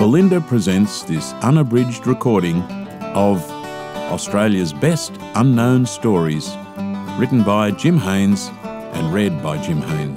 Belinda presents this unabridged recording of Australia's Best Unknown Stories, written by Jim Haynes and read by Jim Haynes.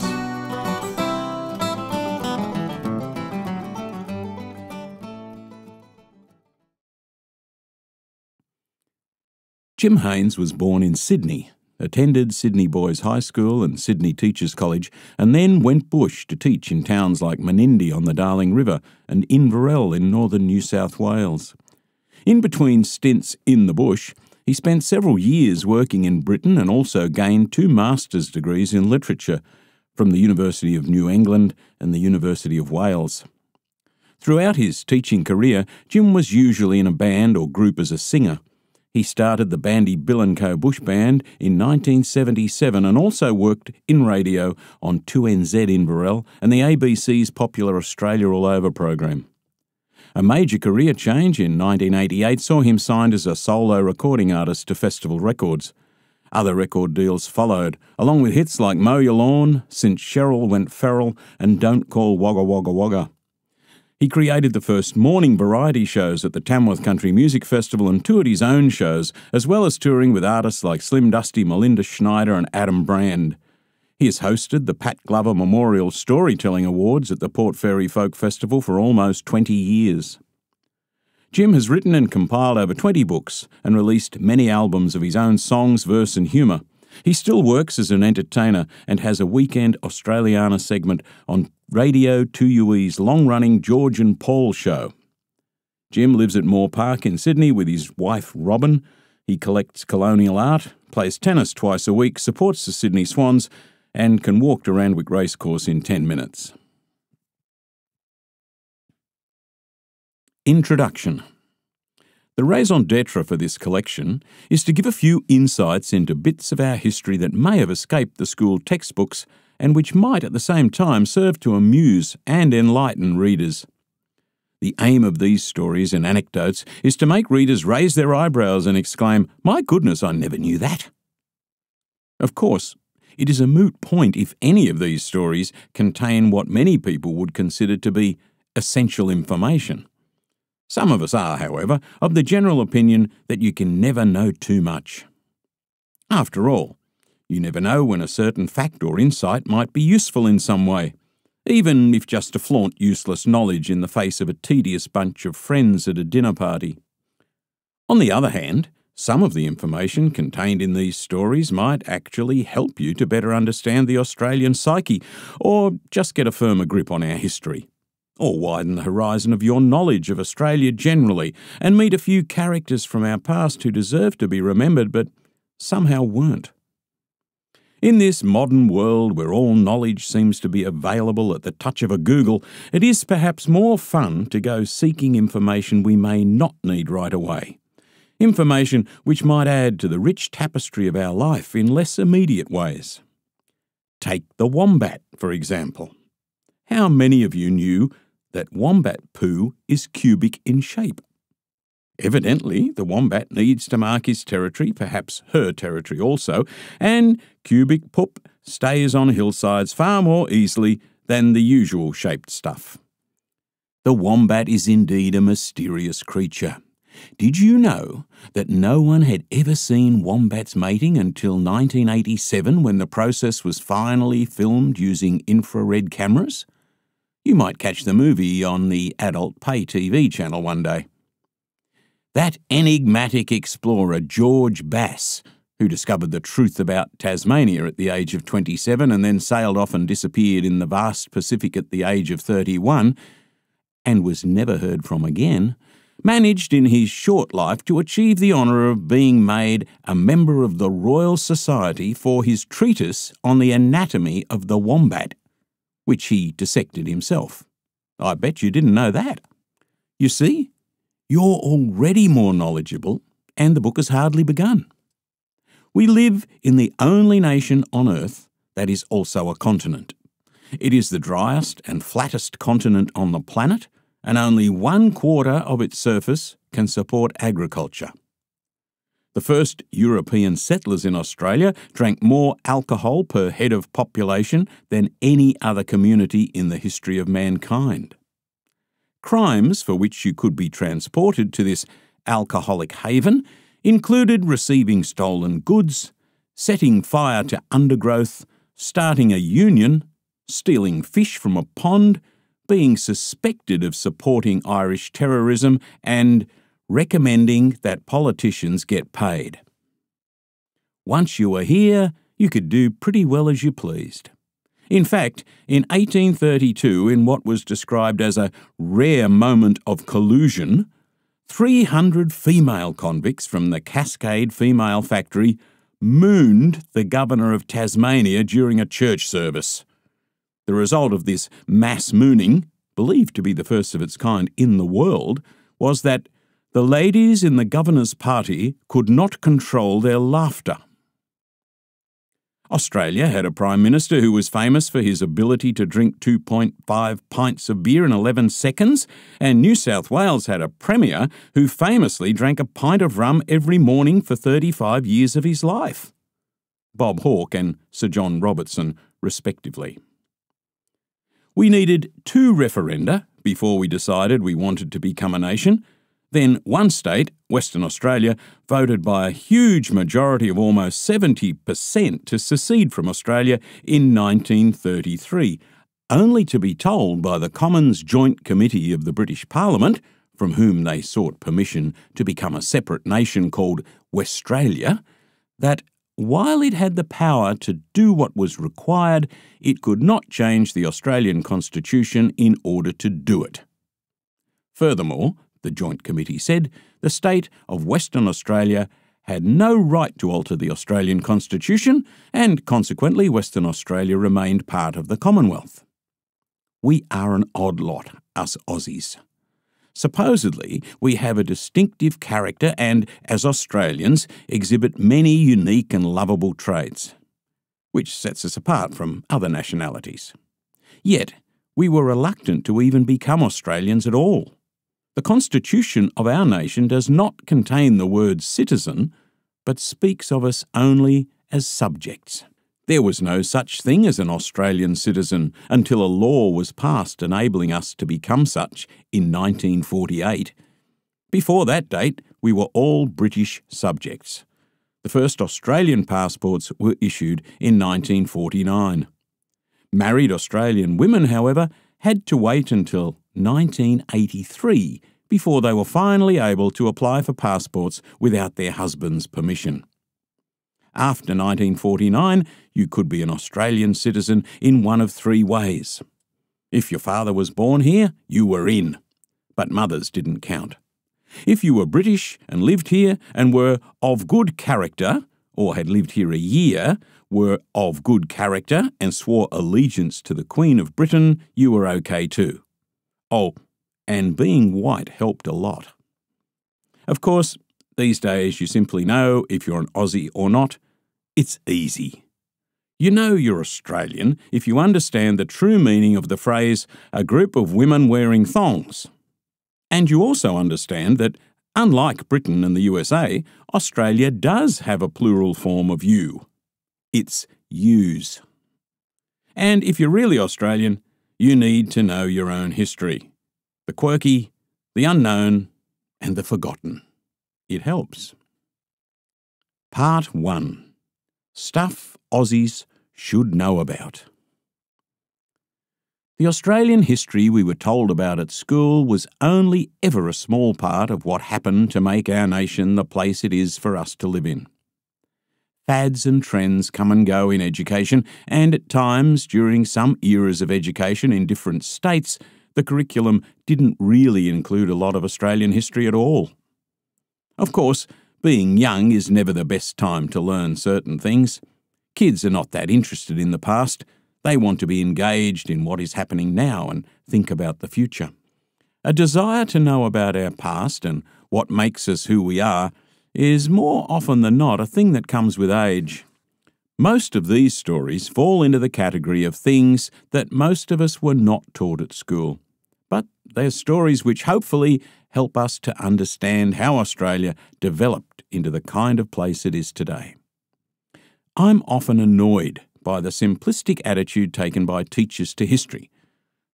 Jim Haynes was born in Sydney, attended Sydney Boys High School and Sydney Teachers College, and then went bush to teach in towns like Menindee on the Darling River and Inverell in northern New South Wales. In between stints in the bush, he spent several years working in Britain and also gained 2 master's degrees in literature from the University of New England and the University of Wales. Throughout his teaching career, Jim was usually in a band or group as a singer. He started the Bandy Bill & Co Bush Band in 1977 and also worked in radio on 2NZ Inverell and the ABC's popular Australia All Over program. A major career change in 1988 saw him signed as a solo recording artist to Festival Records. Other record deals followed, along with hits like Mow Your Lawn, Since Cheryl Went Feral and Don't Call Wagga Wagga Wagga. He created the first morning variety shows at the Tamworth Country Music Festival and toured his own shows, as well as touring with artists like Slim Dusty, Melinda Schneider and Adam Brand. He has hosted the Pat Glover Memorial Storytelling Awards at the Port Fairy Folk Festival for almost 20 years. Jim has written and compiled over 20 books and released many albums of his own songs, verse and humour. He still works as an entertainer and has a weekend Australiana segment on Radio 2UE's long-running George and Paul show. Jim lives at Moore Park in Sydney with his wife Robin. He collects colonial art, plays tennis twice a week, supports the Sydney Swans, and can walk to Randwick Racecourse in 10 minutes. Introduction. The raison d'etre for this collection is to give a few insights into bits of our history that may have escaped the school textbooks and which might at the same time serve to amuse and enlighten readers. The aim of these stories and anecdotes is to make readers raise their eyebrows and exclaim, "My goodness, I never knew that!" Of course, it is a moot point if any of these stories contain what many people would consider to be essential information. Some of us are, however, of the general opinion that you can never know too much. After all, you never know when a certain fact or insight might be useful in some way, even if just to flaunt useless knowledge in the face of a tedious bunch of friends at a dinner party. On the other hand, some of the information contained in these stories might actually help you to better understand the Australian psyche, or just get a firmer grip on our history, or widen the horizon of your knowledge of Australia generally, and meet a few characters from our past who deserve to be remembered but somehow weren't. In this modern world where all knowledge seems to be available at the touch of a Google, it is perhaps more fun to go seeking information we may not need right away. Information which might add to the rich tapestry of our life in less immediate ways. Take the wombat, for example. How many of you knew that wombat poo is cubic in shape? Evidently, the wombat needs to mark his territory, perhaps her territory also, and cubic poop stays on hillsides far more easily than the usual shaped stuff. The wombat is indeed a mysterious creature. Did you know that no one had ever seen wombats mating until 1987 when the process was finally filmed using infrared cameras? You might catch the movie on the adult pay TV channel one day. That enigmatic explorer George Bass, who discovered the truth about Tasmania at the age of 27 and then sailed off and disappeared in the vast Pacific at the age of 31, and was never heard from again, managed in his short life to achieve the honour of being made a member of the Royal Society for his treatise on the anatomy of the wombat, which he dissected himself. I bet you didn't know that. You see, you're already more knowledgeable, and the book has hardly begun. We live in the only nation on Earth that is also a continent. It is the driest and flattest continent on the planet, and only 1/4 of its surface can support agriculture. The first European settlers in Australia drank more alcohol per head of population than any other community in the history of mankind. crimes for which you could be transported to this alcoholic haven included receiving stolen goods, setting fire to undergrowth, starting a union, stealing fish from a pond, being suspected of supporting Irish terrorism, and recommending that politicians get paid. Once you were here, you could do pretty well as you pleased. In fact, in 1832, in what was described as a rare moment of collusion, 300 female convicts from the Cascade Female Factory mooned the governor of Tasmania during a church service. The result of this mass mooning, believed to be the first of its kind in the world, was that the ladies in the governor's party could not control their laughter. Australia had a Prime Minister who was famous for his ability to drink 2.5 pints of beer in 11 seconds, and New South Wales had a Premier who famously drank a pint of rum every morning for 35 years of his life. Bob Hawke and Sir John Robertson, respectively. We needed 2 referenda before we decided we wanted to become a nation. Then one state, Western Australia, voted by a huge majority of almost 70% to secede from Australia in 1933, only to be told by the Commons Joint Committee of the British Parliament, from whom they sought permission to become a separate nation called Westralia, that while it had the power to do what was required, it could not change the Australian Constitution in order to do it. Furthermore, the Joint Committee said, the state of Western Australia had no right to alter the Australian Constitution, and consequently Western Australia remained part of the Commonwealth. We are an odd lot, us Aussies. Supposedly, we have a distinctive character and, as Australians, exhibit many unique and lovable traits, which sets us apart from other nationalities. Yet, we were reluctant to even become Australians at all. The Constitution of our nation does not contain the word citizen, but speaks of us only as subjects. There was no such thing as an Australian citizen until a law was passed enabling us to become such in 1948. Before that date, we were all British subjects. The first Australian passports were issued in 1949. Married Australian women, however, had to wait until 1983 before they were finally able to apply for passports without their husband's permission. After 1949, you could be an Australian citizen in one of 3 ways. If your father was born here, you were in, but mothers didn't count. If you were British and lived here and were of good character, or had lived here a year, were of good character and swore allegiance to the Queen of Britain, you were okay too. Oh, and being white helped a lot. Of course, these days you simply know if you're an Aussie or not. It's easy. You know you're Australian if you understand the true meaning of the phrase, a group of women wearing thongs. And you also understand that, unlike Britain and the USA, Australia does have a plural form of you. It's yous. And if you're really Australian, you need to know your own history. The quirky, the unknown, and the forgotten. It helps. Part 1. Stuff Aussies should know about. The Australian history we were told about at school was only ever a small part of what happened to make our nation the place it is for us to live in. Fads and trends come and go in education, and at times, during some eras of education in different states, the curriculum didn't really include a lot of Australian history at all. Of course, being young is never the best time to learn certain things. Kids are not that interested in the past. They want to be engaged in what is happening now and think about the future. A desire to know about our past and what makes us who we are is more often than not a thing that comes with age. Most of these stories fall into the category of things that most of us were not taught at school. But they're stories which hopefully help us to understand how Australia developed into the kind of place it is today. I'm often annoyed by the simplistic attitude taken by teachers to history.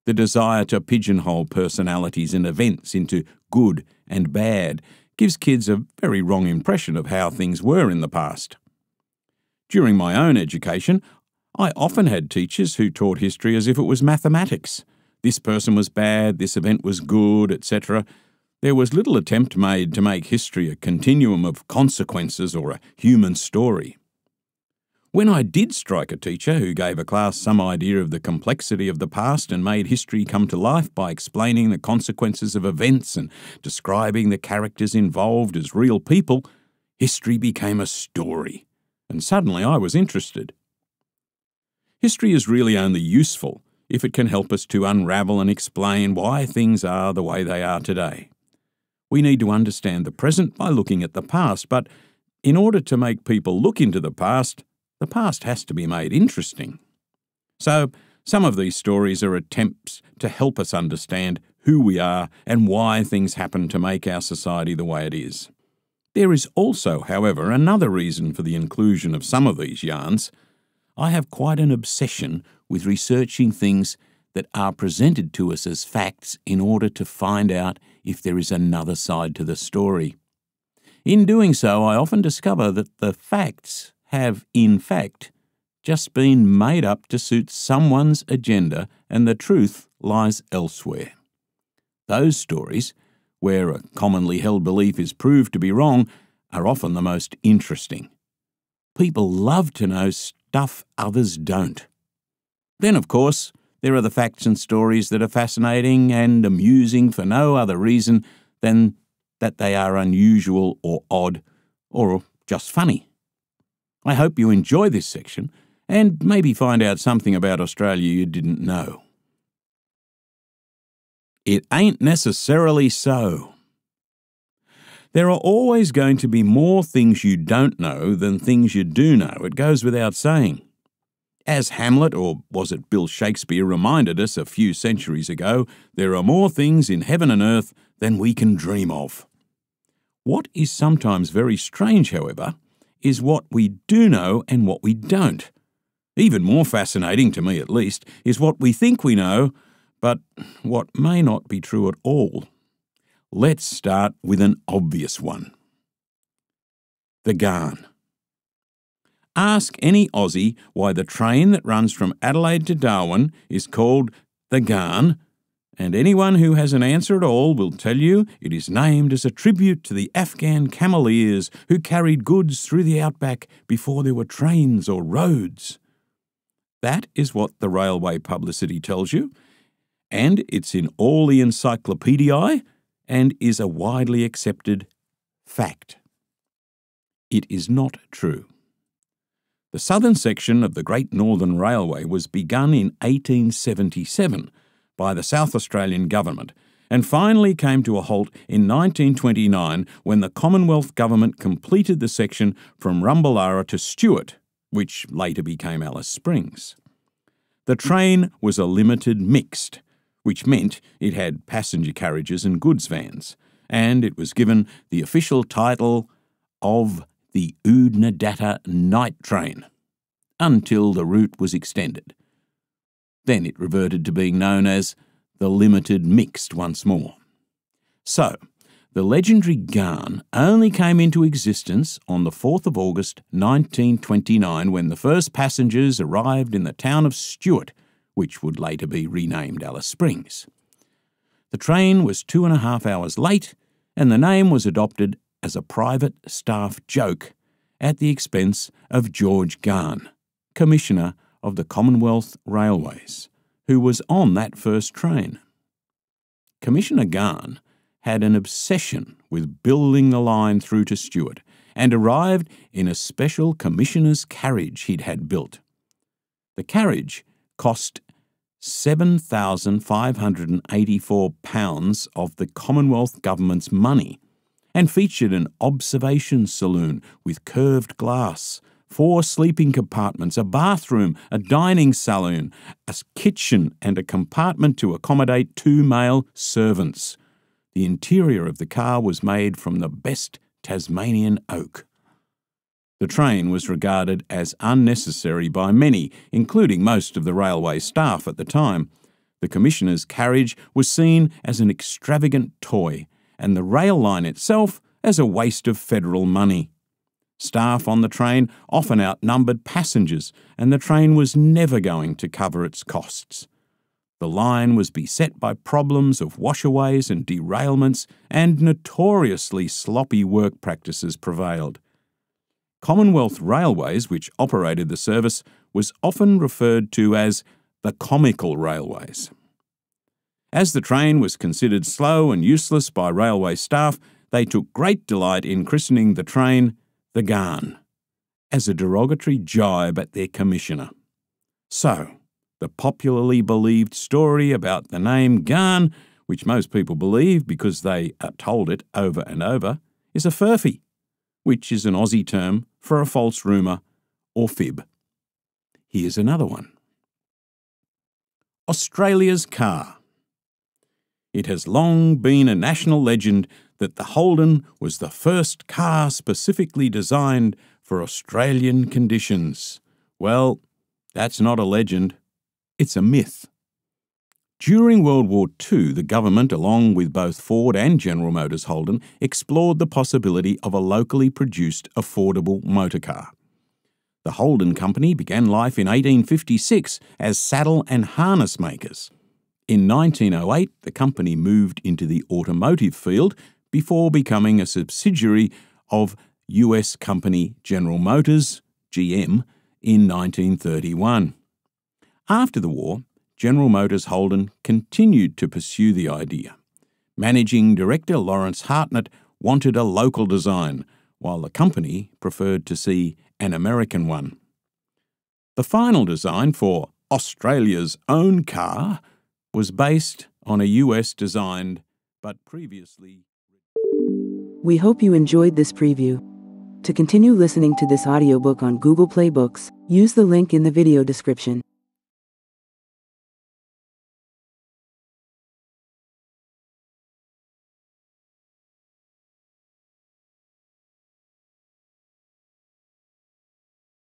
The desire to pigeonhole personalities and events into good and bad gives kids a very wrong impression of how things were in the past. During my own education, I often had teachers who taught history as if it was mathematics. This person was bad, this event was good, etc. There was little attempt made to make history a continuum of consequences or a human story. When I did strike a teacher who gave a class some idea of the complexity of the past and made history come to life by explaining the consequences of events and describing the characters involved as real people, history became a story, and suddenly I was interested. History is really only useful if it can help us to unravel and explain why things are the way they are today. We need to understand the present by looking at the past, but in order to make people look into the past has to be made interesting. So, some of these stories are attempts to help us understand who we are and why things happen to make our society the way it is. There is also, however, another reason for the inclusion of some of these yarns. I have quite an obsession with researching things that are presented to us as facts in order to find out if there is another side to the story. In doing so, I often discover that the facts have, in fact, just been made up to suit someone's agenda and the truth lies elsewhere. Those stories, where a commonly held belief is proved to be wrong, are often the most interesting. People love to know stuff others don't. Then, of course, there are the facts and stories that are fascinating and amusing for no other reason than that they are unusual or odd or just funny. I hope you enjoy this section and maybe find out something about Australia you didn't know. It ain't necessarily so. There are always going to be more things you don't know than things you do know. It goes without saying. As Hamlet, or was it Bill Shakespeare, reminded us a few centuries ago, there are more things in heaven and earth than we can dream of. What is sometimes very strange, however, is what we do know and what we don't. Even more fascinating, to me at least, is what we think we know, but what may not be true at all. Let's start with an obvious one. The Ghan. Ask any Aussie why the train that runs from Adelaide to Darwin is called the Ghan, and anyone who has an answer at all will tell you it is named as a tribute to the Afghan cameleers who carried goods through the outback before there were trains or roads. That is what the railway publicity tells you, and it's in all the encyclopediae and is a widely accepted fact. It is not true. The southern section of the Great Northern Railway was begun in 1877 by the South Australian government and finally came to a halt in 1929 when the Commonwealth government completed the section from Rumballara to Stewart, which later became Alice Springs. The train was a limited mixed, which meant it had passenger carriages and goods vans, and it was given the official title of the Oodnadatta Night Train, until the route was extended. Then it reverted to being known as the Limited Mixed once more. So, the legendary Ghan only came into existence on the 4th of August 1929 when the first passengers arrived in the town of Stewart, which would later be renamed Alice Springs. The train was 2.5 hours late, and the name was adopted as a private staff joke at the expense of George Ghan, Commissioner of the Commonwealth Railways, who was on that first train. Commissioner Ghan had an obsession with building the line through to Stewart and arrived in a special commissioner's carriage he'd had built. The carriage cost £7,584 of the Commonwealth Government's money and featured an observation saloon with curved glass, 4 sleeping compartments, a bathroom, a dining saloon, a kitchen and a compartment to accommodate 2 male servants. The interior of the car was made from the best Tasmanian oak. The train was regarded as unnecessary by many, including most of the railway staff at the time. The commissioner's carriage was seen as an extravagant toy, and the rail line itself as a waste of federal money. Staff on the train often outnumbered passengers, and the train was never going to cover its costs. The line was beset by problems of washaways and derailments, and notoriously sloppy work practices prevailed. Commonwealth Railways, which operated the service, was often referred to as the comical railways. As the train was considered slow and useless by railway staff, they took great delight in christening the train the Ghan, as a derogatory jibe at their commissioner. So, the popularly believed story about the name Ghan, which most people believe because they are told it over and over, is a furphy, which is an Aussie term for a false rumour or fib. Here's another one. Australia's car. It has long been a national legend that the Holden was the first car specifically designed for Australian conditions. Well, that's not a legend, it's a myth. During World War II, the government, along with both Ford and General Motors Holden, explored the possibility of a locally produced affordable motorcar. The Holden Company began life in 1856 as saddle and harness makers. In 1908, the company moved into the automotive field before becoming a subsidiary of US company General Motors, GM, in 1931. After the war, General Motors Holden continued to pursue the idea. Managing Director Lawrence Hartnett wanted a local design, while the company preferred to see an American one. The final design for Australia's own car was based on a US-designed but previously... We hope you enjoyed this preview. To continue listening to this audiobook on Google Play Books, use the link in the video description.